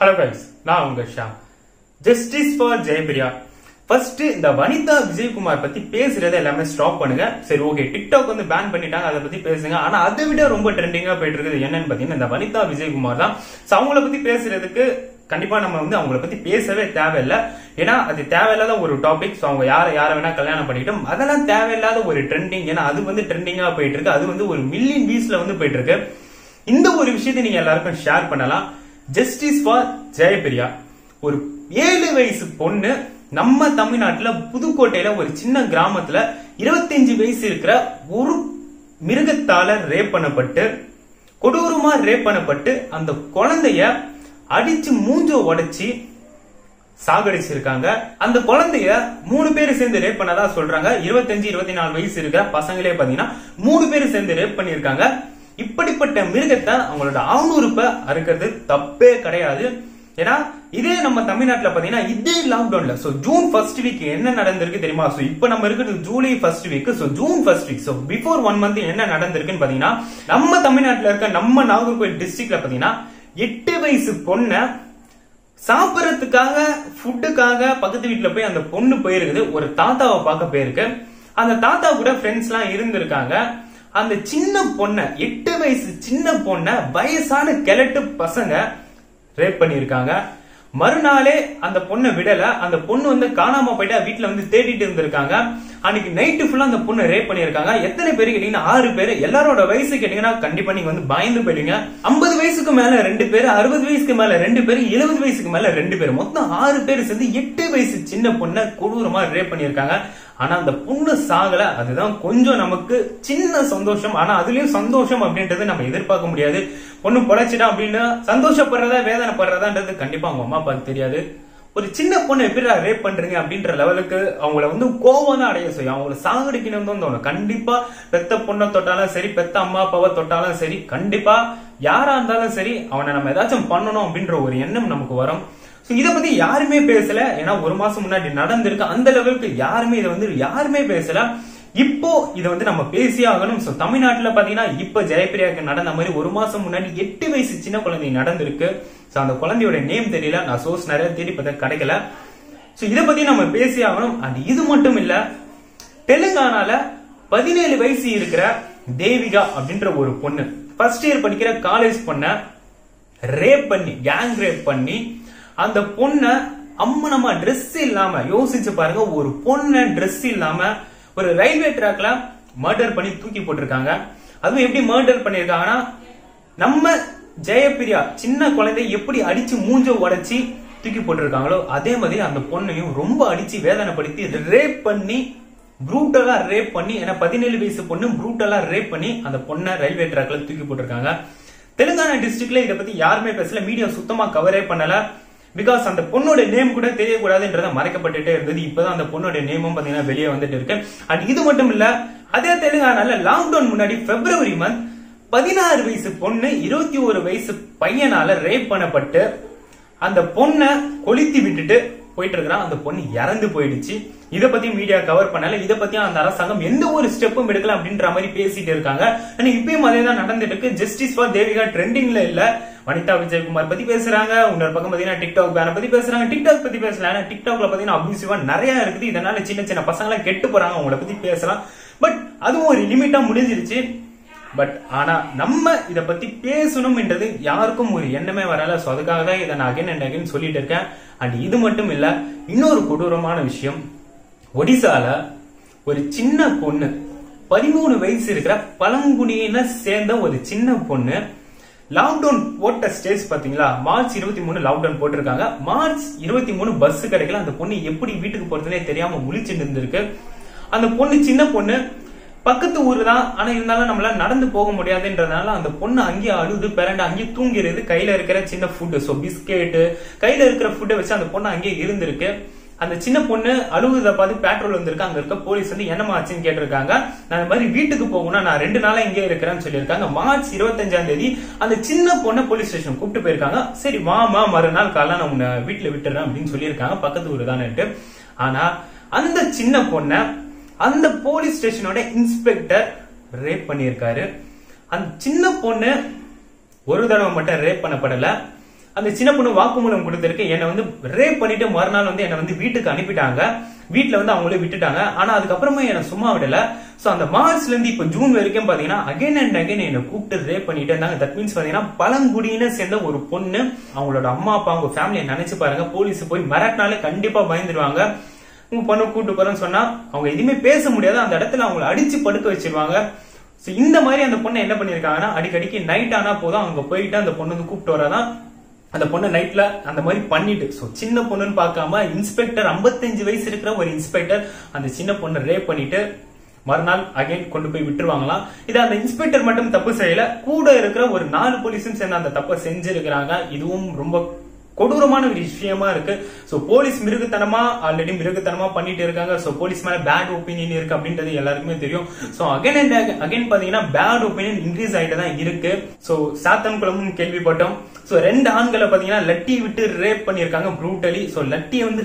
Hello guys, நான் உங்க Sha. Justice for Jayapriya. First இந்த வனிதா விஜயகுமார் பத்தி பேசுறதை எல்லாமே ஸ்டாப் பண்ணுங்க. சரி, ஓகே, டிக்டாக் வந்து பேன் பண்ணிட்டாங்க, அதை பத்தி பேசுங்க. ஆனா அதை விட ரொம்ப ட்ரெண்டிங்கா போயிட்டு இருக்குது என்னன்னு பாத்தீங்கன்னா இந்த வனிதா விஜயகுமார் தான். அவங்கள பத்தி பேசுறதுக்கு கண்டிப்பா நம்ம வந்து அவங்கள பத்தி பேசவே தேவையில்லை. ஏன்னா அது தேவையில்லாத ஒரு டாபிக். அவங்க யார வேணா கல்யாணம் பண்ணிக்கிட்டோம், அதெல்லாம் தேவையில்லாத ஒரு ட்ரெண்டிங். ஏன்னா அது வந்து ட்ரெண்டிங்கா போயிட்டு இருக்கு. அது வந்து ஒரு மில்லியன் வியூஸ்ல வந்து போயிட்டு இருக்கு. இந்த ஒரு விஷயத்தை நீங்க எல்லாருக்கும் ஷேர் பண்ணலாம். Justice for Jayapriya. ஒரு 7 வயசு பொண்ணு நம்ம தமிழ்நாட்டுல புதுக்கோட்டையில ஒரு சின்ன கிராமத்துல 25 வயசு இருக்கிற ஒரு மிருகத்தால ரேப் பண்ணப்பட்டு கொடூரமா ரேப் பண்ணப்பட்டு அந்த குழந்தைய அடிச்சு மூஞ்ச உடைச்சி சாகடிச்சிருக்காங்க. அந்த குழந்தைய 3 பேர் சேர்ந்து ரேப் பண்ணதா சொல்றாங்க. 25-24 வயசு இருக்கிற பசங்களே பாத்தீங்கன்னா 3 பேர் சேர்ந்து ரேப் பண்ணிருக்காங்க. இப்படிப்பட்ட மிருகத்தை அவங்களோட ஆணுறுப்ப அறுக்கிறது தப்பே கிடையாது. ஏன்னா இதே நம்ம தமிழ்நாட்டுல பாத்தீங்கன்னா இதே லாக்டவுன்ல ஜூன் ஃபர்ஸ்ட் வீக் என்ன நடந்திருக்கு தெரியுமா? இப்ப நம்ம இருக்கிறது July first week. June first week before 1 month என்ன நடந்திருக்குன்னு பாத்தீங்கன்னா நம்ம தமிழ்நாட்டுல இருக்க நம்ம நாகர்கோவில் டிஸ்ட்ரிக்ட்ல பாத்தீங்கன்னா 8 வயசு பொண்ண சாப்பிடறதுக்காக ஃபுட்டுக்காக பக்கத்து வீட்டுல போய் அந்த பொண்ணு போயிருக்குது. ஒரு தாத்தாவை பார்க்க போயிருக்கு. அந்த தாத்தா கூட ஃப்ரெண்ட்ஸ் எல்லாம் இருந்திருக்காங்க. அந்த சின்ன பொண்ண 8 வயசு சின்ன பொண்ண வயசான கிழட்டு பசங்க ரேப் பண்ணிருக்காங்க. மறுநாளே அந்த பொண்ணை விடல. அந்த பொண்ணு வந்து காணாம போயிட்டா வீட்டுல வந்து தேடிட்டு இருந்திருக்காங்க. அன்னைக்கு நைட்டு ஃபுல்லா அந்த பொண்ணு ரேப் பண்ணிருக்காங்க. எத்தனை பேரு கேட்டீங்கன்னா 6 பேரு. எல்லாரோட வயசு கேட்டீங்கன்னா கண்டிப்பா நீங்க வந்து பயந்து போயிடுங்க. 50 வயசுக்கு மேல 2 பேரு, 60 வயசுக்கு மேல 2 பேரு, 70 வயசுக்கு மேல 2 பேரு, மொத்தம் 6 பேரு சேர்ந்து 8 வயசு சின்ன பொண்ணை கொடூரமா ரேப் பண்ணிருக்காங்க. ஆனா அந்த பொண்ணு சாகல. அதுதான் கொஞ்சம் நமக்கு சின்ன சந்தோஷம். ஆனா அதுலயும் சந்தோஷம் அப்படின்றது நம்ம எதிர்பார்க்க முடியாது. பொண்ணு பொழைச்சிட்டா அப்படின்னு சந்தோஷப்படுறதா வேதனைப்படுறதான்றது கண்டிப்பா அவங்க அம்மா அப்பாவுக்கு தெரியாது. ஒரு சின்ன பொண்ணு எப்படி ரேப் பண்றீங்க அப்படின்ற லெவலுக்கு அவங்கள வந்து கோவம் தான் அடைய செய்யும். அவங்களை சாகடிக்கணும் தான் தோணும். கண்டிப்பா பெத்த பொண்ணை தொட்டாலும் சரி, பெத்த அம்மா அப்பாவை தொட்டாலும் சரி, கண்டிப்பா யாரா இருந்தாலும் சரி அவனை நம்ம ஏதாச்சும் பண்ணணும் அப்படின்ற ஒரு எண்ணம் நமக்கு வரும். இத பத்தி யாருமே பேசல. ஏன்னா 1 மாசம் முன்னாடி நடந்திருக்கு. அந்த லெவலுக்கு யாருமே இதை வந்து யாருமே பேசல. இப்போ இதை வந்து நம்ம பேசியே ஆகணும். தமிழ்நாட்டுல பாத்தீங்கன்னா இப்ப ஜெயபிரியாவுக்கு நடந்த மாதிரி 1 மாசம் முன்னாடி 8 வயசு சின்ன குழந்தை நடந்திருக்கு. அந்த குழந்தையோட நேம் தெரியல. நான் சோர்ஸ் நிறைய தேடி பார்த்தா கிடைக்கல. இத பத்தி நம்ம பேசி ஆகணும். அண்ட் இது மட்டும் இல்ல, தெலுங்கானால 17 வயசு இருக்கிற தேவிகா அப்படின்ற ஒரு பொண்ணு ஃபர்ஸ்ட் இயர் படிக்கிற காலேஜ் பொண்ண ரேப் பண்ணி, கேங் ரேப் பண்ணி, அந்த பொண்ண அம்மனமா ட்ரெஸ் இல்லாம, யோசிச்சு பாருங்க, ஒரு பொண்ண ட்ரெஸ் இல்லாம ஒரு ரயில்வே ட்ராக்ல மர்டர் பண்ணி தூக்கி போட்டிருக்காங்க. அதுவும் எப்படி மர்டர் பண்ணிருக்காங்கன்னா, நம்ம ஜெயபிரியா சின்ன குழந்தை எப்படி அடிச்சு மூஞ்ச உடைச்சி தூக்கி போட்டிருக்காங்களோ அதே மாதிரி அந்த பொண்ணையும் ரொம்ப அடிச்சு வேதனைப்படுத்தி ரேப் பண்ணி, ப்ரூட்டலா ரேப் பண்ணி, ஏன்னா 17 வயசு பொண்ணு ப்ரூட்டலா ரேப் பண்ணி அந்த பொண்ணை ரயில்வே ட்ராக்ல தூக்கி போட்டிருக்காங்க. தெலுங்கானா டிஸ்ட்ரிக்ட்ல இதை பத்தி யாருமே பேசல. மீடியா சுத்தமா கவரே பண்ணல. பிகாஸ் அந்த பொண்ணோட நேம் கூட தெரியக்கூடாதுன்றத மறைக்கப்பட்டுட்டே இருந்தது. இப்பதான் அந்த பொண்ணோட நேமும் பாத்தீங்கன்னா வெளியே வந்துட்டு இருக்கு. அண்ட் இது மட்டும் இல்ல, அதே தெலுங்கானால லாக்டவுன் முன்னாடி பிப்ரவரி மந்த் 16 வயசு பொண்ணு 21 வயசு பையனால ரேப் பண்ணப்பட்டு அந்த பொண்ணை கொளுத்தி விட்டுட்டு போயிட்டு இருக்கிறான். அந்த பொண்ணு இறந்து போயிடுச்சு. இதை பத்தி மீடியா கவர் பண்ணல. இதை பத்தி அந்த அரசாங்கம் எந்த ஒரு ஸ்டெப்பும் எடுக்கல அப்படின்ற மாதிரி பேசிட்டு இருக்காங்க. இப்பயும் அதே தான் நடந்துட்டு இருக்கு. ஜஸ்டிஸ் ஃபார் தேவிகா ட்ரெண்டிங்ல இல்ல. வனிதா விஜயகுமார் பத்தி பேசுறாங்க. இன்னொரு பக்கம் பாத்தீங்கன்னா டிக்டாக் பேனை பத்தி பேசுறாங்க. டிக்டாக் பத்தி பேசலாம். டிக்டாக்ல பாத்தீங்கன்னா அபியூசிவா நிறைய இருக்குது. இதனால சின்ன சின்ன பசங்க கெட்டு போறாங்க. அவங்கள பத்தி பேசலாம். பட் அதுவும் ஒரு லிமிட்டா முடிஞ்சிருச்சு. பட் ஆனா நம்ம இத பத்தி பேசணும்ன்றது யாருக்கும் ஒரு எண்ணமே வரல. அதுக்காக தான் இதை நான் அகைன் அண்ட் அகைன் சொல்லிட்டு இருக்கேன். அண்ட் இது மட்டும் இல்ல, இன்னொரு கொடூரமான விஷயம், ஒடிசால ஒரு சின்ன பொண்ணு 13 வயசு இருக்கிற பழங்குடியின சேர்ந்த ஒரு சின்ன பொண்ணு லாக்டவுன் போட்ட ஸ்டேஜ் பாத்தீங்களா? மார்ச் 23 லாக்டவுன் போட்டிருக்காங்க. மார்ச் 23 பஸ் கிடைக்கல. அந்த பொண்ணு எப்படி வீட்டுக்கு போறதுனே தெரியாம முழிச்சுட்டு இருந்திருக்கு. அந்த பொண்ணு சின்ன பொண்ணு, பக்கத்து ஊரு தான். ஆனா இருந்தாலும் நம்மளால நடந்து போக முடியாதுன்றதுனால அந்த பொண்ணு அங்கேயே அழுது பிறண்டு அங்கேயே தூங்கிறது. கையில இருக்கிற சின்ன ஃபுட்டு, பிஸ்கெட், கையில இருக்கிற ஃபுட்டை வச்சு அந்த பொண்ணு அங்கேயே இருந்திருக்கு. அந்த சின்ன பொண்ணு அழுகுறத பார்த்து பெட்ரோல் வந்திருக்கு. அங்க இருக்க போலீஸ் வந்து என்னமா ஆச்சுன்னு கேட்டிருக்காங்க. நான் இந்த மாதிரி வீட்டுக்கு போகணும், நான் 2 நாளா இங்கே இருக்கிறேன்னு சொல்லியிருக்காங்க. மார்ச் 25ஆம் தேதி அந்த சின்ன பொண்ணை போலீஸ் ஸ்டேஷன் கூப்பிட்டு போயிருக்காங்க. சரி வாமா, மறுநாள் காலைல நான் உன்னை வீட்டுல விட்டுறேன் அப்படின்னு சொல்லியிருக்காங்க. பக்கத்து ஊரு தானேட்டு. ஆனா அந்த சின்ன பொண்ணை அந்த போலீஸ் ஸ்டேஷனோட இன்ஸ்பெக்டர் ரேப் பண்ணியிருக்காரு. அந்த சின்ன பொண்ணு ஒரு தடவை மட்டும் ரேப் பண்ணப்படல, அந்த சின்ன பொண்ணு வாக்குமூலம் கொடுத்திருக்கு. என்னை வந்து ரேப் பண்ணிட்டு மறுநாள் வந்து என்னை வந்து வீட்டுக்கு அனுப்பிட்டாங்க. வீட்டுல வந்து அவங்களே விட்டுட்டாங்க. ஆனா அதுக்கப்புறமா என்ன சும்மா விடல. சோ அந்த மார்ச்ல இருந்து இப்ப ஜூன் வரைக்கும் பாத்தீங்கன்னா அகைன் அண்ட் அகைன் என்ன கூப்பிட்டு ரேப் பண்ணிட்டு இருந்தாங்க. தட் மீன்ஸ் பாத்தீங்கன்னா பழங்குடியின சேர்ந்த ஒரு பொண்ணு, அவங்களோட அம்மா அப்பா அவங்க ஃபேமிலியை நினைச்சு பாருங்க. போலீஸ் போய் மிரட்டினாலே கண்டிப்பா பயந்துருவாங்க. உங்க பொண்ணு கூட்டு போறேன்னு சொன்னா அவங்க எதுவுமே பேச முடியாது. அந்த இடத்துல அவங்களை அடிச்சு படுக்க வச்சிருவாங்க. இந்த மாதிரி அந்த பொண்ணை என்ன பண்ணிருக்காங்கன்னா அடிக்கடிக்கு நைட் ஆனா போதும் அவங்க போயிட்டு அந்த பொண்ணு வந்து கூப்பிட்டு வரதான் அந்த பொண்ணு நைட்ல அந்த மாதிரி பண்ணிட்டு, சோ சின்ன பொண்ணுன்னு பார்க்காம இன்ஸ்பெக்டர் 55 வயசு இருக்கிற ஒரு இன்ஸ்பெக்டர் அந்த சின்ன பொண்ணு ரேப் பண்ணிட்டு மறுநாள் அகைன் கொண்டு போய் விட்டுருவாங்களாம். இது அந்த இன்ஸ்பெக்டர் மட்டும் தப்பு செய்யல, கூட இருக்கிற ஒரு 4 போலீஸும் சேர்ந்து அந்த தப்பை செஞ்சிருக்கிறாங்க. இதுவும் ரொம்ப கொடூரமான ஒரு விஷயமா இருக்கு. சோ போலீஸ் மிருகத்தனமா ஆல்ரெடி மிருகத்தனமா பண்ணிட்டு இருக்காங்க. சோ போலீஸ் மேல பேட் ஒப்பீனியன் இருக்கு அப்படின்றது எல்லாருக்குமே தெரியும். சோ அகைன் அண்ட் அகைன் பாத்தீங்கன்னா பேட் ஒப்பீனியன் இன்க்ரீஸ் ஆயிட்டு தான் இருக்கு. சோ சாத்தன்குளமும் கேள்விப்பட்டோம். சோ 2 ஆண்களை பாத்தீங்கன்னா லட்டி விட்டு ரேப் பண்ணிருக்காங்க ப்ரூட்டலி. சோ லட்டி வந்து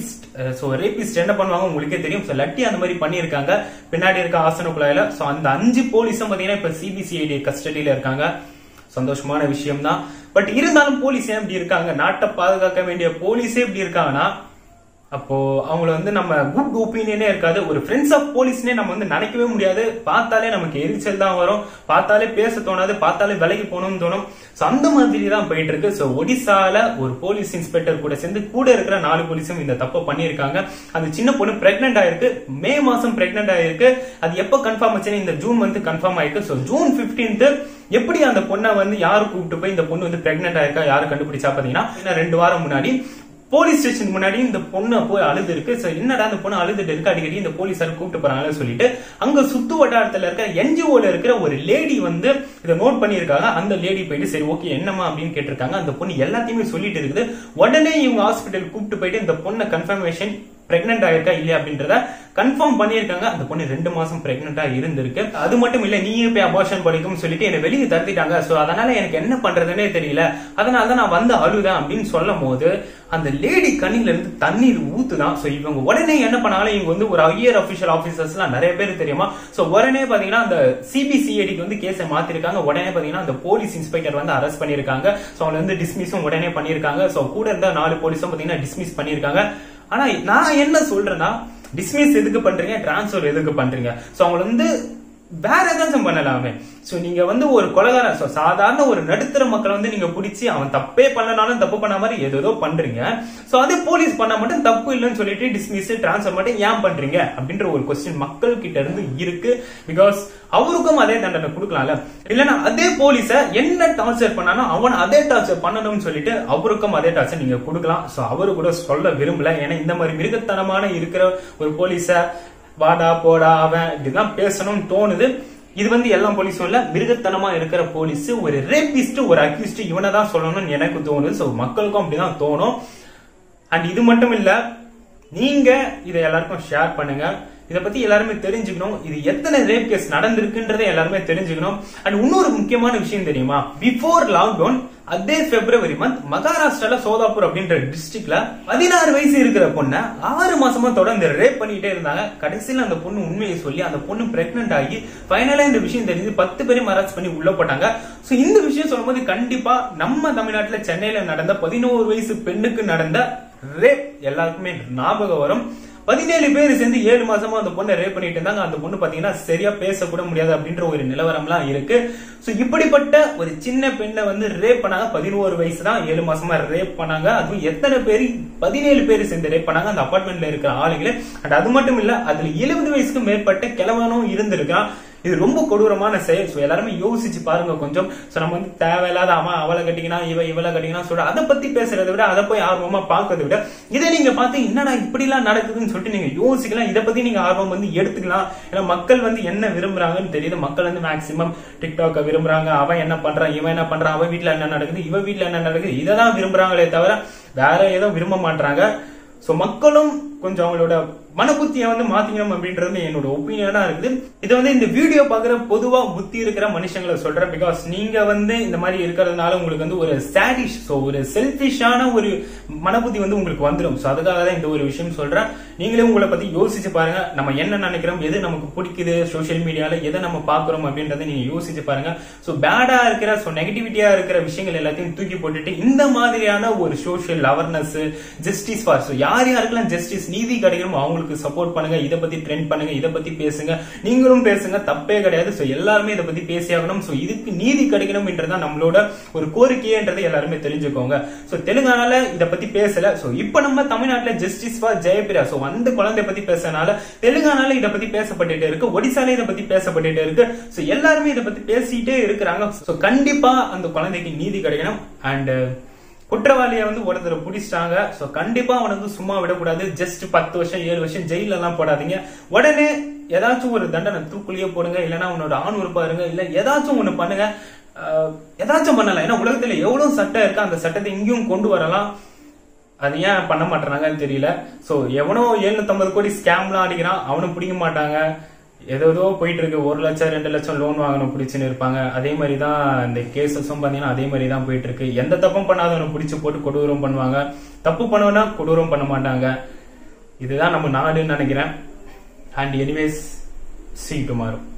ரேபிஸ்ட் என்ன பண்ணுவாங்க உங்களுக்கே தெரியும். சோ லட்டி அந்த மாதிரி பண்ணிருக்காங்க பின்னாடி இருக்க ஆசன குழாயில. சோ அந்த 5 போலீஸும் பாத்தீங்கன்னா இப்ப சிபிசிஐடி கஸ்டடியில இருக்காங்க. சந்தோஷமான விஷயம் தான். பட் இருந்தாலும் போலீஸ் ஏன் இப்படி இருக்காங்க? நாட்டை பாதுகாக்க வேண்டிய போலீஸே இப்படி இருக்காங்கன்னா அப்போ அவங்கள வந்து நம்ம குட் ஒப்பீனியனே இருக்காது. ஒரு ஃப்ரெண்ட்ஸ் ஆஃப் போலீஸ்னே நம்ம வந்து நினைக்கவே முடியாது. பார்த்தாலே நமக்கு எரிச்சல் தான் வரும், பார்த்தாலே பேச தோணாது, பார்த்தாலே விலகி போகணும்னு தோணும். சோ அந்த மாதிரி தான் போயிட்டு இருக்கு. சோ ஒடிசால ஒரு போலீஸ் இன்ஸ்பெக்டர் கூட சேர்ந்து கூட இருக்கிற 4 போலீஸும் இந்த தப்பை பண்ணிருக்காங்க. அந்த சின்ன பொண்ணு பிரெக்னென்ட் ஆயிருக்கு. மே மாசம் பிரெக்னென்ட் ஆயிருக்கு. அது எப்ப கன்ஃபார்ம் ஆச்சுன்னா இந்த ஜூன் மந்த் கன்ஃபார்ம் ஆயிருக்கு. சோ ஜூன் 15th எப்படி அந்த பொண்ணை வந்து யாரு கூப்பிட்டு போய் இந்த பொண்ணு வந்து பிரெக்னென்ட் ஆயிருக்கா யாரு கண்டுபிடிச்சா பாத்தீங்கன்னா 2 வாரம் முன்னாடி போலீஸ் ஸ்டேஷன் முன்னாடி இந்த பொண்ணு போய் அழுது இருக்கு. என்னடா அந்த பொண்ணு அழுதுட்டு இருக்கு, அடிக்கடி இந்த போலீஸார் கூப்பிட்டு போறாங்கன்னு சொல்லிட்டு அங்க சுத்து வட்டாரத்துல இருக்கிற என்ஜிஓல இருக்கிற ஒரு லேடி வந்து இதை நோட் பண்ணிருக்காங்க. அந்த லேடி போயிட்டு சரி ஓகே என்னமா அப்படின்னு கேட்டிருக்காங்க. அந்த பொண்ணு எல்லாத்தையுமே சொல்லிட்டு இருக்குது. உடனே இவங்க ஹாஸ்பிட்டல் கூப்பிட்டு போயிட்டு இந்த பொண்ணை கன்ஃபர்மேஷன் பிரெக்னென்ட் ஆயிருக்கா இல்லையா அப்படின்றத கன்ஃபார்ம் பண்ணிருக்காங்க. அந்த பொண்ணு 2 மாசம் பிரெக்னென்டா இருந்திருக்கு. அது மட்டும் இல்ல நீயே போய் அபார்ஷன் பண்ணிக்கும் சொல்லிட்டு என்ன வெளியே தடுத்திட்டாங்க. சோ அதனால எனக்கு என்ன பண்றதுன்னே தெரியல, அதனாலதான் நான் வந்து அழுதான் அப்படின்னு சொல்லும் போது அந்த லேடி கண்ணில இருந்து தண்ணீர் ஊத்துதான். சோ இவங்க உடனே என்ன பண்ணாலும் இவங்க வந்து ஒரு ஹையர் அபிஷியல் ஆபீசர்ஸ் எல்லாம் நிறைய பேர் தெரியுமா. சோ உடனே பாத்தீங்கன்னா அந்த சிபிசிஐடிக்கு வந்து கேஸை மாத்திருக்காங்க. உடனே பாத்தீங்கன்னா அந்த போலீஸ் இன்ஸ்பெக்டர் வந்து அரெஸ்ட் பண்ணிருக்காங்க. சோ அவங்க வந்து டிஸ்மிஸும் உடனே பண்ணிருக்காங்க. சோ கூட இருந்த 4 போலீஸும் பாத்தீங்கன்னா டிஸ்மிஸ் பண்ணிருக்காங்க. ஆனா நான் என்ன சொல்றேன்னா டிஸ்மிஸ் எதுக்கு பண்றீங்க, டிரான்ஸ்பர் எதுக்கு பண்றீங்க? சோ அவங்க வந்து வேற ஏதாச்சும் பண்ணலாமே. சோ நீங்க வந்து ஒரு கொலைகாரன், சோ சாதாரண ஒரு நடுத்தர மக்களை வந்து நீங்க பிடிச்சி அவன் தப்பே பண்ணனாலும் தப்பு பண்ண மாதிரி ஏதோ பண்றீங்க. சோ அதே போலீஸ் பண்ண மட்டும் தப்பு இல்லைன்னு சொல்லிட்டு டிஸ்மிஸ் டிரான்ஸ்பர் மட்டும் ஏன் பண்றீங்க அப்படின்ற ஒரு கொஸ்டின் மக்கள் கிட்ட இருந்து இருக்கு. பிகாஸ் அவருக்கும் அதே தண்டனை கொடுக்கலாம்ல. இல்லன்னா அதே போலீஸ என்ன டார்ச்சர் பண்ணாலும் அவன் அதே டார்ச்சர் பண்ணணும்னு சொல்லிட்டு அவருக்கும் அதே டார்ச்சர் நீங்க கொடுக்கலாம். சோ அவரு கூட சொல்ல விரும்பல. ஏன்னா இந்த மாதிரி மிருகத்தனமான இருக்கிற ஒரு போலீஸ வாடா போடா அவன் இப்படிதான் பேசணும்னு தோணுது. இது வந்து எல்லா போலீஸும் இல்ல, மிருகத்தனமா இருக்கிற போலீஸ் ஒரு ரேபிஸ்ட் ஒரு அக்யூஸ்ட் இவனை தான் சொல்லணும்னு எனக்கு தோணுது. சோ மக்களுக்கும் அப்படிதான் தோணும். அண்ட் இது மட்டும் இல்ல, நீங்க இதை எல்லாருக்கும் ஷேர் பண்ணுங்க. இதை பத்தி எல்லாருமே தெரிஞ்சுக்கணும். இது எத்தனை ரேப் கேஸ் நடந்திருக்குன்றதை எல்லாருமே தெரிஞ்சுக்கணும். அண்ட் இன்னொரு முக்கியமான விஷயம் தெரியுமா, பிஃபோர் லாக்டவுன் அதே பிப்ரவரி மந்த் மகாராஷ்டிரால சோதாப்பூர் அப்படின்ற டிஸ்ட்ரிக்ட்ல 16 வயசு இருக்கிற பொண்ணை 6 மாசமா தொடர்ந்து ரேப் பண்ணிட்டே இருந்தாங்க. கடைசியில் அந்த பொண்ணு உண்மையை சொல்லி அந்த பொண்ணு பிரெக்னென்ட் ஆகி ஃபைனலா இந்த விஷயம் தெரிஞ்சு 10 பேரையும் அரெஸ்ட் பண்ணி உள்ள போட்டாங்க. சோ இந்த விஷயம் சொல்லும் போது கண்டிப்பா நம்ம தமிழ்நாட்டுல சென்னையில நடந்த 11 வயசு பெண்ணுக்கு நடந்த ரேப் எல்லாருக்குமே ஞாபகம் வரும். 17 பேர் சேர்ந்து 7 மாசமா அந்த பொண்ணை ரேப் பண்ணிட்டு இருந்தாங்க. அந்த பொண்ணு பாத்தீங்கன்னா சரியா பேச கூட முடியாது அப்படின்ற ஒரு நிலவரம்லாம் இருக்கு. சோ இப்படிப்பட்ட ஒரு சின்ன பெண்ணை வந்து ரேப் பண்ணாங்க. 11 வயசு தான், 7 மாசமா ரேப் பண்ணாங்க. அதுவும் எத்தனை பேர், 17 பேர் சேர்ந்து ரேப் பண்ணாங்க அந்த அபார்ட்மெண்ட்ல இருக்கிற ஆளுங்களே. அண்ட் அது மட்டும் இல்ல, அதுல 70 வயசுக்கு மேற்பட்ட கிழவனும் இருந்திருக்கான். இது ரொம்ப கொடூரமான செயல். சோ எல்லாருமே யோசிச்சு பாருங்க கொஞ்சம். சோ நம்ம வந்து தேவையில்லாத அவளை கட்டிக்கினா இவளை கட்டிக்கினா சொல்ற அதை பத்தி பேசுறதை விட அதை போய் ஆர்வமா பாக்குறதை விட இதை நீங்க பார்த்து என்னடா இப்படி எல்லாம் நடக்குதுன்னு சொல்லிட்டு நீங்க யோசிக்கலாம். இதை பத்தி நீங்க ஆர்வம் வந்து எடுத்துக்கலாம். ஏன்னா மக்கள் வந்து என்ன விரும்புறாங்கன்னு தெரியுது. மக்கள் வந்து மேக்சிமம் டிக்டாக்க விரும்புறாங்க. அவன் என்ன பண்றான், இவன் என்ன பண்றான், அவன் வீட்டுல என்ன நடக்குது, இவன் வீட்டுல என்ன நடக்குது, இதான் விரும்புறாங்களே தவிர வேற ஏதோ விரும்ப மாட்டாங்க. சோ மக்களும் கொஞ்சம் அவங்களோட மனபுத்தியை வந்து மாத்திக்கணும் அப்படின்றது என்னோட ஒப்பீனியனா இருக்குது. இது வந்து இந்த வீடியோ பாக்குற பொதுவா புத்தி இருக்கிற மனுஷங்களை சொல்றேன். பிகாஸ் நீங்க வந்து இந்த மாதிரி இருக்கிறதுனால உங்களுக்கு வந்து ஒரு சாடிஷ், சோ ஒரு செல்பிஷான ஒரு மனபுத்தி வந்து உங்களுக்கு வந்துடும். சோ அதுக்காக தான் இந்த ஒரு விஷயம் சொல்றேன். நீங்களே உங்களை பத்தி யோசிச்சு பாருங்க. நம்ம என்ன நினைக்கிறோம், எது நமக்கு பிடிக்குது சோசியல் மீடியால, எதை நம்ம பாக்குறோம் அப்படின்றத நீங்க யோசிச்சு பாருங்க. சோ பேடா இருக்கிற, சோ நெகட்டிவிட்டியா இருக்கிற விஷயங்கள் எல்லாத்தையும் தூக்கி போட்டுட்டு இந்த மாதிரியான ஒரு social awareness, justice for, so யார் யாருக்கெல்லாம் ஜஸ்டிஸ் நீதி கிடைக்கணும் அவங்களுக்கு சப்போர்ட் பண்ணுங்க. இதை பத்தி ட்ரெண்ட் பண்ணுங்க, இதை பத்தி பேசுங்க, நீங்களும் பேசுங்க, தப்பே கிடையாது. சோ எல்லாருமே இதை பத்தி பேசியாகணும். சோ இதுக்கு நீதி கிடைக்கணும்ன்றதான் நம்மளோட ஒரு கோரிக்கைன்றதை எல்லாருமே தெரிஞ்சுக்கோங்க. சோ தெலுங்கானால இதை பத்தி பேசல. சோ இப்ப நம்ம தமிழ்நாட்டுல ஜஸ்டிஸ் ஃபார் ஜெயபிரியா, சோ அந்த குழந்தை பத்தி பேசனால தெலுங்கானால இதை பத்தி பேசப்பட்டுட்டே இருக்கு, ஒடிசால இதை பத்தி பேசப்பட்டுட்டே இருக்கு. சோ எல்லாருமே இதை பத்தி பேசிட்டே இருக்கிறாங்க. சோ கண்டிப்பா அந்த குழந்தைக்கு நீதி கிடைக்கணும். அண்ட் குற்றவாளியை வந்து ஒருத்தரை பிடிச்சிட்டாங்க. சோ கண்டிப்பா அவனுக்கு சும்மா விடக்கூடாது. ஜஸ்ட் 10 வருஷம் 7 வருஷம் ஜெயில எல்லாம் போடாதீங்க. உடனே ஏதாச்சும் ஒரு தண்டனை, தூக்குலயே போடுங்க, இல்லைன்னா அவனோட ஆண் உறுப்பா இருங்க, இல்ல ஏதாச்சும் ஒண்ணு பண்ணுங்க. ஏதாச்சும் பண்ணலாம். ஏன்னா உலகத்துல எவ்வளவு சட்டம் இருக்கு, அந்த சட்டத்தை இங்கேயும் கொண்டு வரலாம். அது ஏன் பண்ண மாட்டாங்கன்னு தெரியல. சோ எவனோ 750 கோடி ஸ்கேம்லாம் அடிக்கிறான், அவனும் பிடிக்க மாட்டாங்க. ஏதோ போயிட்டு இருக்கு. 1 லட்சம் 2 லட்சம் லோன் வாங்கணும் பிடிச்சுன்னு இருப்பாங்க. அதே மாதிரிதான் இந்த கேசஸும் பாத்தீங்கன்னா அதே மாதிரி தான் போயிட்டு இருக்கு. எந்த தப்பும் பண்ணாதவனை பிடிச்சு போட்டு கொடூரம் பண்ணுவாங்க, தப்பு பண்ணுவனா கொடூரம் பண்ண மாட்டாங்க. இதுதான் நம்ம நாடுன்னு நினைக்கிறேன். And anyways, see you tomorrow.